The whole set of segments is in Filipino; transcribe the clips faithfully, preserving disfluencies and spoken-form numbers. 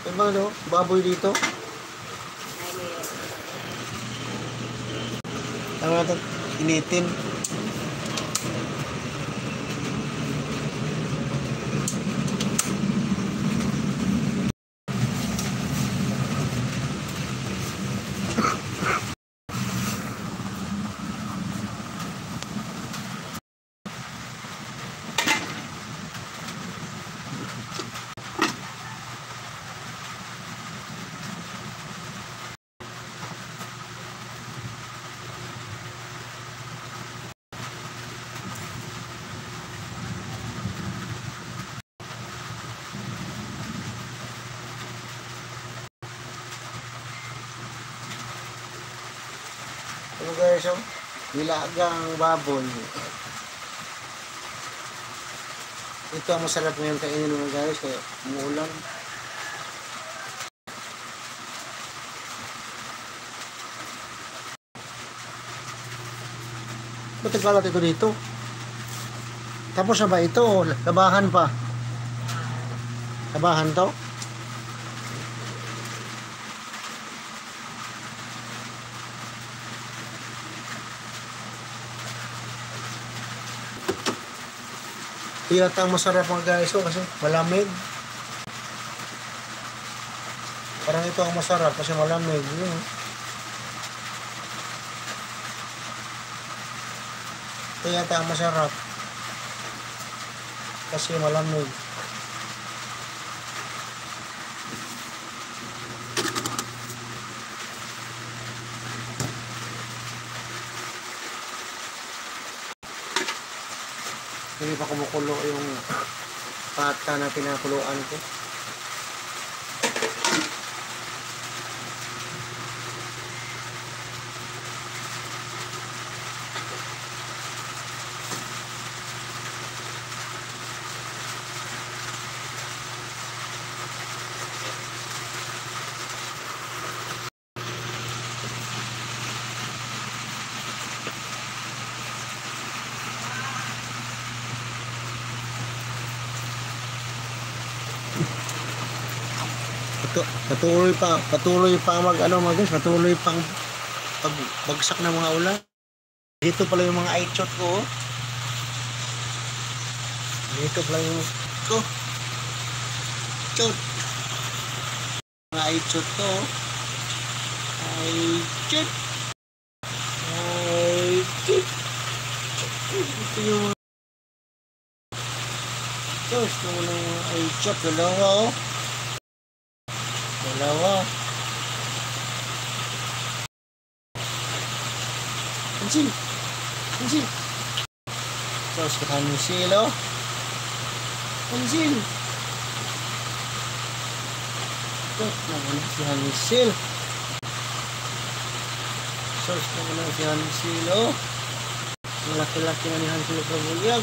May mga ano, baboy dito. Ano natin? Initin. Ano guys, oh? Nilagang baboy. Ito ang masarap ngayon kainin mga guys, kaya umuulan. Matagalat ito dito. Tapos na ba ito? Labahan pa. Labahan to? Tiyatang masarap mga guys, oh, kasi malamig. Parang ito ang masarap kasi malamig. Yun. Tiyatang masarap kasi malamig. Hindi pa kumukulo yung pata na pinakuluan ko. Patuloy pa, patuloy pa mag ano mga guys, patuloy pang pagbagsak ng mga ulan. Dito pala yung mga ichot ko. Oh. Dito pala yung ko. Chot. Mga ichot ko. Ichot. Ichot. Ito yung Diyos, naman ng ichot. Dalawa oh. Dalawa. Pansin. Pansin. Tapos kakain yung silo. Pansin. Tapos naman si Hansil. Tapos naman si Hansilo. Malaki-laki na ni Hansilo Kabulyag.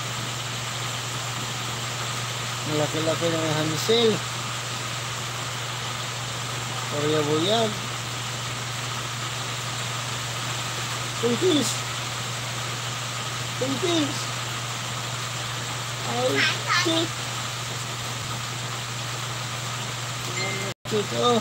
Malaki-laki na ni Hansil. Korea buyag. Tungkis. Tungkis. Ay, shit. Shit, oh.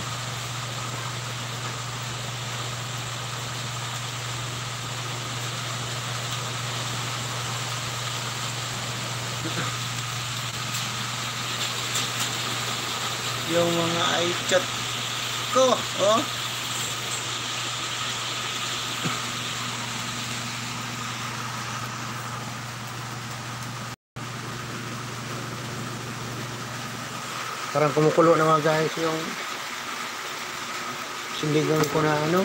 Yung mga iChat ko, oh. Parang kumukulo na mga guys yung sinigang ko na ano.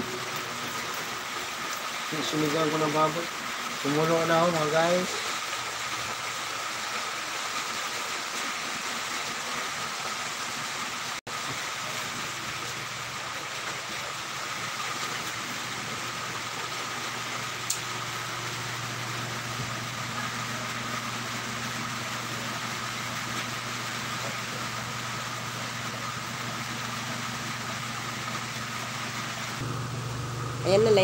Yung sinigang ko na baboy. Kumulo na ako mga guys. Ayan na.